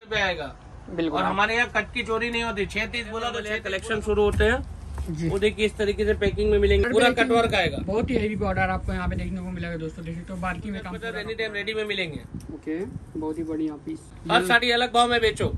पे आएगा बिल्कुल। और हमारे यहाँ कट की चोरी नहीं होती। 6-30 बोला तो 6 कलेक्शन शुरू होते हैं जी। वो देखिए इस तरीके से पैकिंग में मिलेंगे, पूरा कटवर्क आएगा। बहुत ही हेवी बॉर्डर आपको यहाँ पे देखने को मिलेगा दोस्तों। देखिए तो बार्की में काम एनी टाइम रेडी में मिलेंगे। ओके, बहुत ही बढ़िया पीस। हर साड़ी अलग भाव में बेचो।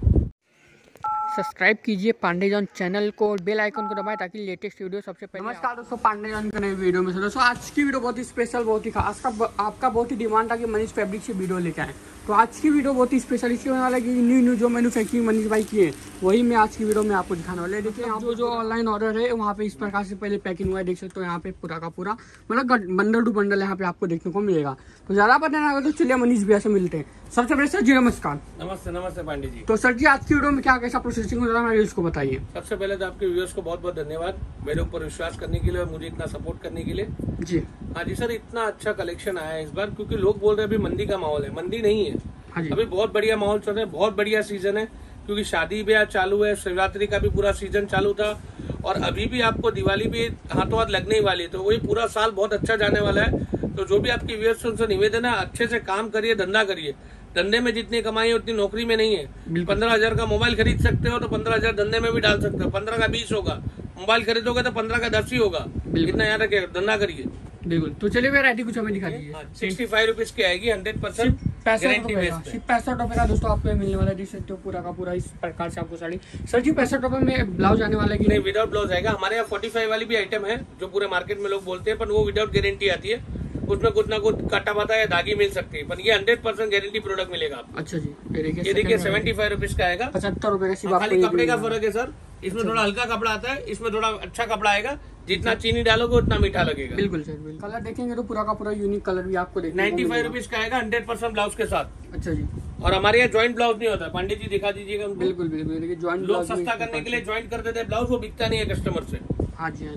सब्सक्राइब कीजिए पांडे जॉन चैनल को और बेल आइकन को दबाएं ताकि लेटेस्ट वीडियो सबसे पहले। नमस्कार दोस्तों, पांडे जॉन के नए वीडियो में से दोस्तों आज की वीडियो बहुत ही स्पेशल, बहुत ही खास। आपका बहुत ही डिमांड था कि मनीष फैब्रिक से वीडियो लेके आए, तो आज की वीडियो बहुत ही स्पेशल इसलिए होने वाला है कि न्यू जो मैन्युफैक्चरिंग मनीष भाई की है वही मैं आज की वीडियो में आपको दिखाने वाला है। देखिए यहाँ जो ऑनलाइन ऑर्डर है वहाँ पे इस प्रकार से पहले पैकिंग हुआ है, देख सकते हो यहाँ पे पूरा का पूरा मतलब बंडल टू बंडल यहाँ पे आपको देखने को मिलेगा। तो ज्यादा पता नहीं तो चलिए मनीष भैया से मिलते हैं। सबसे पहले सर जी नमस्कार। नमस्ते। नमस्ते पांडे जी। तो सर जी आज की वीडियो में क्या कैसा प्रोसेसिंग हो रहा है इसको बताइए। सबसे पहले तो आपके व्यूअर्स को बहुत बहुत धन्यवाद मेरे ऊपर विश्वास करने के लिए और मुझे इतना सपोर्ट करने के लिए जी। हाँ जी सर, इतना अच्छा कलेक्शन आया है इस बार, क्योंकि लोग बोल रहे हैं अभी मंदी का माहौल है। मंदी नहीं है, अभी बहुत बढ़िया माहौल चल रहा है, बहुत बढ़िया सीजन है, क्योंकि शादी ब्याह चालू है, शिवरात्रि का भी पूरा सीजन चालू था और अभी भी आपको दिवाली भी हाथों हाथ लगने ही वाली है, तो वही पूरा साल बहुत अच्छा जाने वाला है। तो जो भी आपकी व्यूअर्स उनसे निवेदन है, अच्छे से काम करिए, धंधा करिए। धंधे में जितनी कमाई है उतनी नौकरी में नहीं है। 15,000 का मोबाइल खरीद सकते हो तो 15,000 धंधे में भी डाल सकते हो। 15 का 20 होगा, मोबाइल खरीदोगे तो 15 का 10 ही होगा। इतना याद रखिए, धंधा करिए। बिल्कुल। तो चलिए वैरायटी कुछ हमें दिखा दीजिए। 65 रुपीज की आएगी, 100% गारंटी बेस पे। 65 रुपए का दोस्तों आपको मिलने वाला है, देख सकते हो पूरा का पूरा इस प्रकार से आपको साड़ी। सर जी 65 रुपए में ब्लाउज आने वाला है कि नहीं? विदाउट ब्लाउज आएगा। हमारे यहाँ 45 वाली भी आइटम है जो पूरे मार्केट में लोग बोलते हैं, पर वो विदाउट गारंटी आती है, उसमें कुछ ना कुछ काटा पाता या दागी मिल सकती है, पर ये 100% गारंटी प्रोडक्ट मिलेगा आपको। अच्छा जी, ये देखिए 75 रुपीज का आएगा। 75 रुपए का। खाली कपड़े का फर्क है सर, इसमें थोड़ा हल्का कपड़ा आता है, इसमें थोड़ा अच्छा कपड़ा आएगा। जितना चीनी डालोगे उतना मीठा लगेगा। बिल्कुल सर, बिल्कुल। कलर देखेंगे तो पूरा का पूरा यूनिक कलर भी आपको देखने 95 रुपीज का आएगा, 100% ब्लाउज के साथ। अच्छा जी। और हमारे यहाँ ज्वाइंट ब्लाउज नहीं होता। पंडित जी दिखा दीजिएगा। बिल्कुल बिल्कुल। देखिए ज्वाइंट लोग सस्ता करने के लिए ज्वाइंट कर देते हैं ब्लाउज, वो बिकता नहीं है कस्टमर से। हाँ जी, हाँ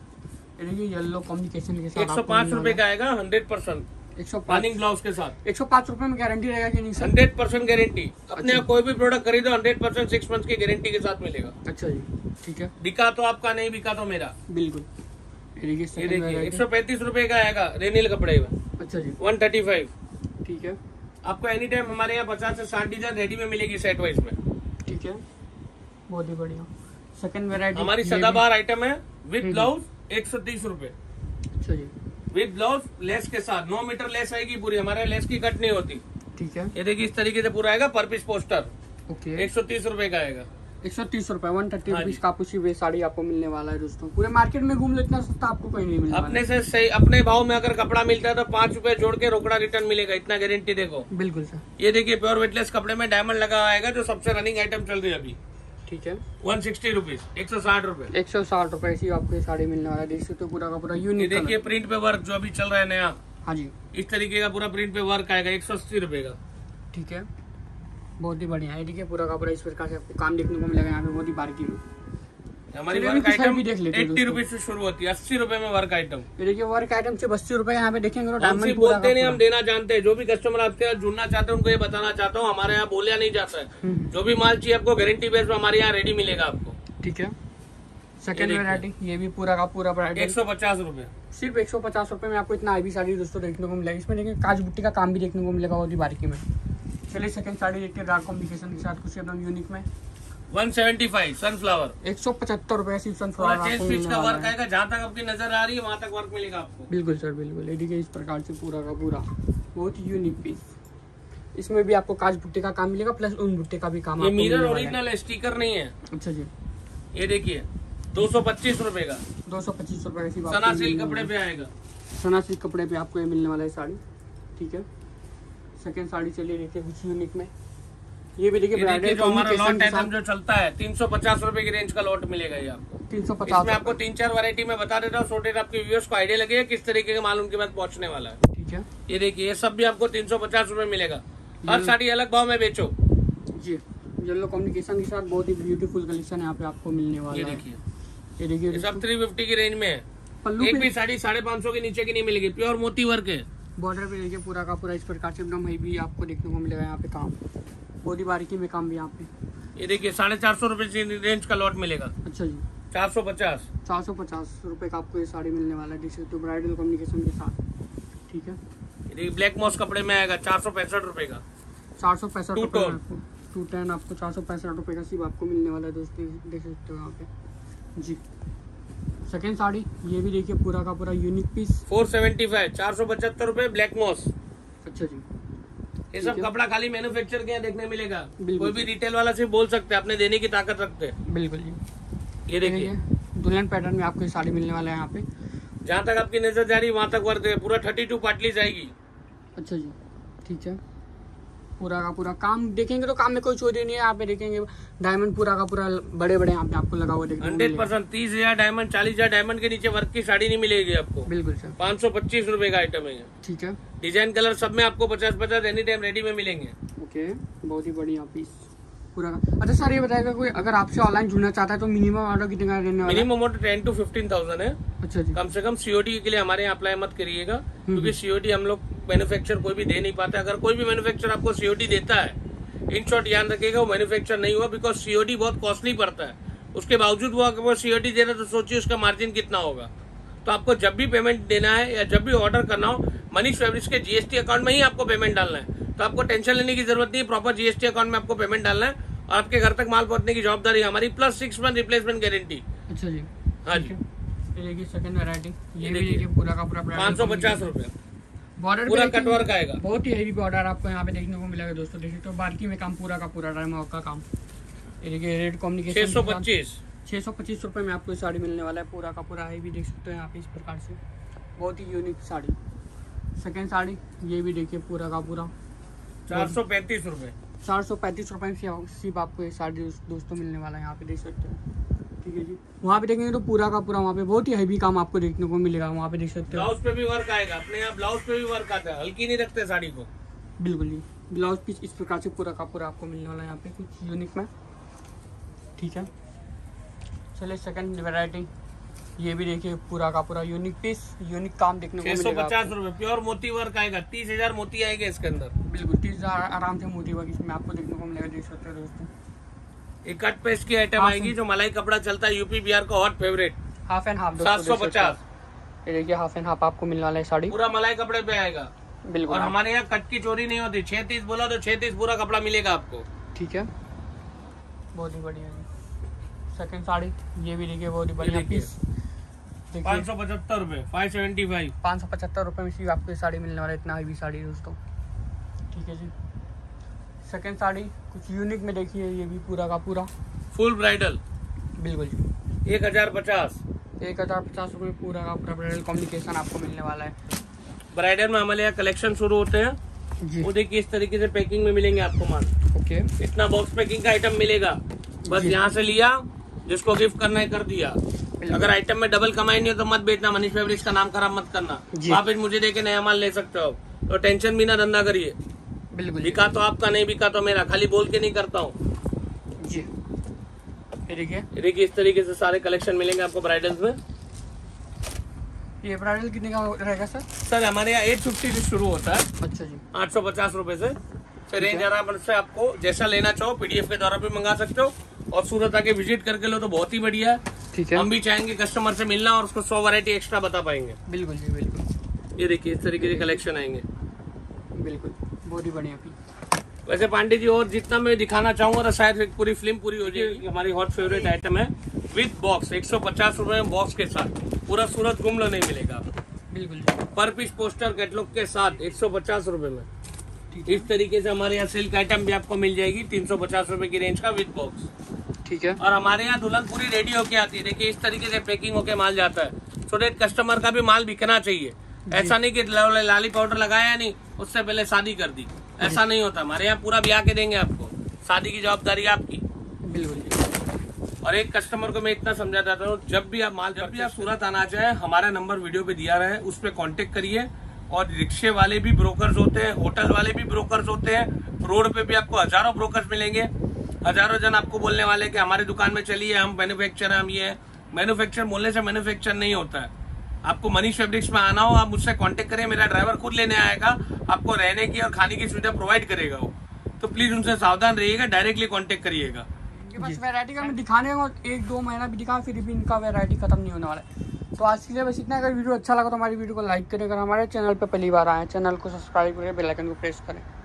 जी। देखिए येलो कॉम्बिनेशन के साथ 105 रुपए का आएगा, 100% 105 ब्लाउज के साथ। 105 रुपए में गारंटी रहेगा कि नहीं सर? 100% गारंटी। अपने यहाँ कोई भी प्रोडक्ट खरीदो 100% 6 मंथ की गारंटी के साथ मिलेगा। अच्छा जी, ठीक है। बिका तो आपका, नहीं बिका तो मेरा। बिल्कुल। ये देखिए 135 रुपए का आएगा रेनील कपड़े में। अच्छा जी। 135। ठीक है। आपको एनी टाइम हमारे यहाँ 50 से 60 डिजाइन रेडी में मिलेगी सेट वाइज में। ठीक है, बहुत ही बढ़िया। सेकंड वेरायटी हमारी सदाबहार आइटम है विद ब्लाउज 130 रुपए। अच्छा जी। विद ब्लाउज लेस के साथ 9 मीटर लेस आएगी पूरी, हमारे लेस की कट नहीं होती। ठीक है। ये देखिए इस तरीके से पूरा आएगा, पर पीस पोस्टर। ओके। 130 रुपए का आएगा। 130 रुपए, 130 रुपीज का आपको साड़ी आपको मिलने वाला है दोस्तों। पूरे मार्केट में घूम लो इतना सस्ता आपको कहीं नहीं मिलेगा। अपने से सही, अपने भाव में अगर कपड़ा मिलता है तो 5 रुपए जोड़ के रोकड़ा रिटर्न मिलेगा, इतना गारंटी देखो। बिल्कुल सर। ये देखिए प्योर वेटलेस कपड़े में डायमंड लगा आएगा, जो सबसे रनिंग आइटम चल रही है अभी। ठीक है। 160 रुपीज, 160 रुपए। 160 रुपए ऐसी आपको ये साड़ी मिलने वाला है, देख सकते हो पूरा का पूरा यूनिक। देखिए प्रिंट पे वर्क जो अभी चल रहा है नया। हाँ जी। इस तरीके का पूरा प्रिंट पे वर्क आएगा, 180 रुपए का। ठीक है, बहुत ही बढ़िया है। देखिए पूरा का पूरा इस प्रकार से आपको काम देखने को मिलेगा यहाँ पे, बहुत ही बारीकी में। हमारी वर्क आइटम 80 रुपीज से शुरू होती है, 80 रुपए में वर्क आइटम। देखिए वर्क आइटम से 80 रुपए यहाँ पे देखेंगे तो डायमंड बोलते नहीं, हम देना जानते हैं। जो भी कस्टमर आपके साथ जुड़ना चाहते हैं उनको ये बताना चाहता हूँ, हमारे यहाँ बोलिया नहीं जाता है। जो भी माल चाहिए आपको गारंटी बेस में हमारे यहाँ रेडी मिलेगा आपको। ठीक है। सेकंड वेरायटी ये भी पूरा का पूरा 150 रुपए, सिर्फ 150 रुपए में आपको इतना हैवी साड़ी दोस्तों देखने को मिलेगा। इसमें देखिए काज बुट्टी का काम भी देखने को मिलेगा बहुत ही बारीकी में। चलिए सेकंड साड़ी देखते हैं, डार्क कॉम्बिनेशन के साथ कुछ एकदम यूनिक में। 175 सनफ्लावर, 175 रुपए सिर्फ सनफ्लावर का वर्क आएगा। जहाँ तक आपकी नजर आ रही है वहाँ तक वर्क मिलेगा आपको। बिल्कुल सर, बिल्कुल। देखिए इस प्रकार से पूरा का पूरा बहुत ही यूनिक पीस। इसमें भी आपको काज बुट्टी का काम मिलेगा, प्लस उन बुट्टी का भी काम। ये मिरर ओरिजिनल है, स्टिकर नहीं है। अच्छा जी। ये देखिए 225 रुपए का, 225 रुपए का सना सिल्क कपड़े पे आएगा। सना सिल्क कपड़े पे आपको ये मिलने वाला है साड़ी। ठीक है। सेकंड साड़ी चलिए देखिए कुछ यूनिक में। ये भी देखिए ब्राइडल जो हमारा लॉट आइटम जो चलता है 350 रुपए की रेंज का लॉट मिलेगा ये आपको। 350 में आपको 3-4 वैरायटी में बता देता हूँ, छोटे आपके व्यूअर्स को आइडिया लगेगा किस तरीके का माल उनके पास पहुंचने वाला है। ठीक है। ये देखिए ये सब भी आपको 350 रुपए मिलेगा। हर साड़ी अलग भाव में बेचो जी। येलो कॉम्बिनेशन के साथ बहुत ही ब्यूटीफुल कलेक्शन यहाँ पे आपको मिलने वाला है। ये देखिए ये सब 350 की रेंज में है। एक भी साड़ी 550 के नीचे की नहीं मिलेगी, प्योर मोती वर्क है। बॉर्डर पे देखिए पूरा का पूरा इस प्रकार से एकदम भी आपको देखने को मिलेगा यहाँ पे काम, बहुत ही बारीकी में काम भी यहाँ पे। ये देखिए 450 रुपए की रेंज का लॉट मिलेगा। अच्छा जी। 450 रुपए का आपको ये साड़ी मिलने वाला है, जिसे तो ब्राइडल कम्युनिकेशन के साथ। ठीक है। ब्लैक मॉस कपड़े में आएगा 465 रुपए का। 465 रुपए 210 आपको 465 रुपये का सिर्फ आपको मिलने वाला है दोस्तों, देख सकते हो यहाँ पे जी। सेकेंड साड़ी ये भी देखिए पूरा का पूरा यूनिक पीस 475 475 रुपए ब्लैक मॉस। अच्छा जी, ये सब कपड़ा खाली मैन्युफैक्चर के यहाँ देखने मिलेगा, कोई भी रिटेल वाला सिर्फ बोल सकते हैं, अपने देने की ताकत रखते हैं। बिल्कुल जी। ये देखिए दुल्हन पैटर्न में आपको ये साड़ी मिलने वाला है यहाँ पे, जहाँ तक आपकी नजर जा रही है वहाँ तक वर्क है, पूरा 32 पाटली जाएगी। अच्छा जी, ठीक है। पूरा का पूरा काम देखेंगे तो काम में कोई चोरी नहीं है, यहाँ पे देखेंगे डायमंड पूरा का पूरा बड़े बड़े यहाँ पे आपको लगा हुआ देखिए 100%। 30,000 डायमंड 40,000 डायमंड के नीचे वर्क की साड़ी नहीं मिलेगी आपको। बिल्कुल सर। 525 रुपए का आइटम है, ठीक है। डिजाइन कलर सब में आपको 50-50 एनी टाइम रेडी में मिलेंगे। ओके, बहुत ही बढ़िया पीस पूरा का। अच्छा सर ये बताएगा कोई अगर आपसे ऑनलाइन जुड़ना चाहता है तो मिनिमम ऑर्डर कितने का रहने वाला है? मिनिमम ऑर्डर 10 to 15,000 है। अच्छा जी। कम से कम सीओडी के लिए हमारे यहाँ अप्लाई मत करिएगा, क्योंकि सीओडी हम लोग मैन्युफैक्चर कोई भी दे नहीं पाते। अगर कोई भी मैन्युफैक्चर आपको सीओडी देता है, इन शॉर्ट ध्यान रखिएगा वो मैन्युफैक्चर नहीं हुआ, बिकॉज सीओडी बहुत कॉस्टली पड़ता है। उसके बावजूद वो सीओडी दे रहा है तो सोचिए उसका मार्जिन कितना होगा। तो आपको जब भी पेमेंट देना है या जब भी ऑर्डर करना हो, मनीष फैब्रिक्स के जीएसटी अकाउंट में ही आपको पेमेंट डालना है। तो आपको टेंशन लेने की जरूरत नहीं है, प्रॉपर जीएसटी अकाउंट में आपको पेमेंट डालना है और आपके घर तक माल पहुंचने की जवाबदारी हमारी, प्लस 6 मंथ रिप्लेसमेंट गारंटी। अच्छा जी, हाँ जी। ये देखिए सेकंड वैरायटी, ये भी देखिए पूरा का पूरा 550 रुपए बॉर्डर पूरा कटवर्क आएगा। बहुत ही हेवी बॉर्डर आपको यहाँ पे देखने को मिलेगा दोस्तों, देखिए तो बारीकी में काम पूरा का पूरा डायमंड का काम। ये देखिए रेट कॉम्युनिकेशन 625 रुपये में आपको साड़ी मिलने वाला है, पूरा का पूरा हेवी देख सकते हो यहाँ पे इस प्रकार से, बहुत ही यूनिक साड़ी। सेकेंड साड़ी ये भी देखिए पूरा का पूरा 435 रुपए 435 रुपये में सिर्फ आपको ये साड़ी दोस्तों मिलने वाला है, यहाँ पे देख सकते हो। ठीक है जी, वहाँ पे देखेंगे तो पूरा का पूरा वहाँ पे बहुत ही हैवी काम आपको देखने को मिलेगा, वहाँ पे देख सकते हो। ब्लाउज पे भी वर्क आएगा, अपने यहाँ ब्लाउज पे भी वर्क आता है, हल्की नहीं रखते साड़ी को। बिल्कुल जी, ब्लाउज पीस इस प्रकार से पूरा का पूरा आपको मिलने वाला है यहाँ पे कुछ यूनिक में। ठीक है, चलिए सेकंड वैरायटी ये भी देखिए पूरा का पूरा यूनिक पीस, यूनिक काम देखने को मिलेगा। 650 रुपए प्योर मोती वर्क आएगा, 30,000 मोती आएगा इसके अंदर। बिल्कुल 30,000 आराम से मोती वर्क इसमें आपको देखने को मिलेगा, देख सकते हो दोस्तों। एक कट पेस्ट की आइटम आएगी जो मलाई कपड़ा चलता है, यूपी बिहार का hot favourite, half and half 750। ये देखिए हाफ एंड हाफ आपको मिलने वाला है साड़ी, पूरा मलाई कपड़े पे आएगा। बिल्कुल, और हमारे यहाँ कट की चोरी नहीं होती, 6 बोला तो 6 पूरा कपड़ा मिलेगा आपको। ठीक है, बहुत ही बढ़िया। सेकंड साड़ी ये भी देखिए बहुत ही बढ़िया पीस, 575 रुपए 575 575 रुपये में सिर्फ आपको ये साड़ी मिलने वाला है, इतना हैवी साड़ी दोस्तों। ठीक है जी, सेकंड साड़ी कुछ यूनिक में देखिए, ये भी पूरा का पूरा फुल ब्राइडल। बिल्कुल जी, 1050 रुपये पूरा का पूरा ब्राइडल कॉम्बिनेशन आपको मिलने वाला है। ब्राइडल में हमारे यहाँ कलेक्शन शुरू होते हैं जी। वो देखिए इस तरीके से पैकिंग में मिलेंगे आपको माल। ओके, इतना बॉक्स पैकिंग का आइटम मिलेगा, बस यहाँ से लिया, जिसको गिफ्ट करना है कर दिया। अगर आइटम में डबल कमाई नहीं हो तो मत बेचना, मनीष फैब्रिक्स का नाम खराब मत करना। आप मुझे देके नया माल ले सकते हो, तो टेंशन भी ना, धंधा करिए। बिल्कुल, बिका तो आपका, नहीं बिका तो मेरा, खाली बोल के नहीं करता हूँ जी। देखिए इस तरीके से सारे कलेक्शन मिलेंगे आपको ब्राइडल्स में। ये ब्राइडल कितने का रहेगा सर? सर हमारे यहाँ 850 से शुरू होता है। अच्छा जी, 850 रुपए से रेंज आराम से, आपको जैसा लेना चाहो पीडीएफ के द्वारा भी मंगा सकते हो, और सूरत आके विजिट करके लो तो बहुत ही बढ़िया है। ठीक है, हम भी चाहेंगे कस्टमर से मिलना और उसको 100 वैरायटी एक्स्ट्रा बता पाएंगे। बिल्कुल जी, बिल्कुल। ये देखिए इस तरीके के कलेक्शन आएंगे, बिल्कुल बहुत ही बढ़िया। वैसे पांडे जी और जितना मैं दिखाना चाहूंगा तो शायद एक पूरी फिल्म पूरी हो जाएगी। हमारी हॉट फेवरेट आइटम है विद बॉक्स, 150 रुपए में बॉक्स के साथ, पूरा सूरत घूम लो नहीं मिलेगा आपको। बिल्कुल, पर पीस पोस्टर कैटलॉग के साथ 150 रुपए में। इस तरीके से हमारे यहाँ सिल्क आइटम भी आपको मिल जाएगी 350 रुपए की रेंज का विद बॉक्स। ठीक है, और हमारे यहाँ दुल्हन पूरी रेडी होके आती है, देखिए इस तरीके से पैकिंग होके माल जाता है, सो दैट कस्टमर का भी माल बिकना चाहिए। ऐसा नहीं कि लाली पाउडर लगाया नहीं उससे पहले शादी कर दी, ऐसा नहीं होता। हमारे यहाँ पूरा ब्याह के देंगे आपको, शादी की जवाबदारी आपकी। बिल्कुल। और एक कस्टमर को मैं इतना समझा देता हूँ, जब भी आप सूरत आना चाहे, हमारा नंबर वीडियो पे दिया रहे, उस पर कॉन्टेक्ट करिए। और रिक्शे वाले भी ब्रोकर्स होते हैं, होटल वाले भी ब्रोकर्स होते हैं, रोड पे भी आपको हजारों ब्रोकर्स मिलेंगे। हजारों जन आपको बोलने वाले कि हमारी दुकान में चलिए, हम मैन्युफैक्चर हैं, हम ये है। मैन्युफैक्चर बोलने से मैन्युफैक्चर नहीं होता है। आपको मनीष फैब्रिक्स में आना हो, आप मुझसे कांटेक्ट करें, मेरा ड्राइवर खुद लेने आएगा, आपको रहने की और खाने की सुविधा प्रोवाइड करेगा वो। तो प्लीज उनसे सावधान रहिएगा, डायरेक्टली कांटेक्ट करिएगा। बस वैरायटी का मैं दिखाने को 1-2 महीना भी दिखा, फिर भी इनका वैरायटी खत्म नहीं होने वाला है। तो आज के लिए बस इतना। अगर वीडियो अच्छा लगा तो हमारी वीडियो को लाइक करें, अगर हमारे चैनल पर पहली बार आए चैनल को सब्सक्राइब करें, बेल आइकन को प्रेस करें।